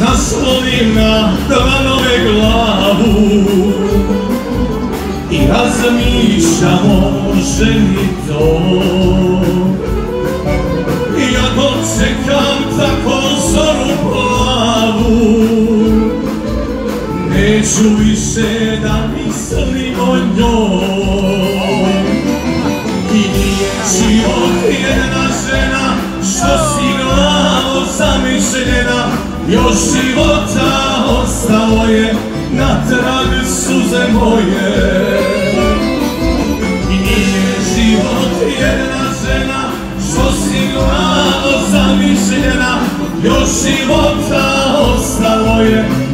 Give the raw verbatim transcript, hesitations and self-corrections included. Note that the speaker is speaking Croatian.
naslonim na dlanove glavu i razmišljamo ženi to. Ja dočekam tako zoru plavu, neću više da mislim o njoj. I nije život jedna žena što si glavo zamišljena, još života ostalo je na trag suze moje. I nije život jedna žena što si glavo zamišljena, još života ostalo je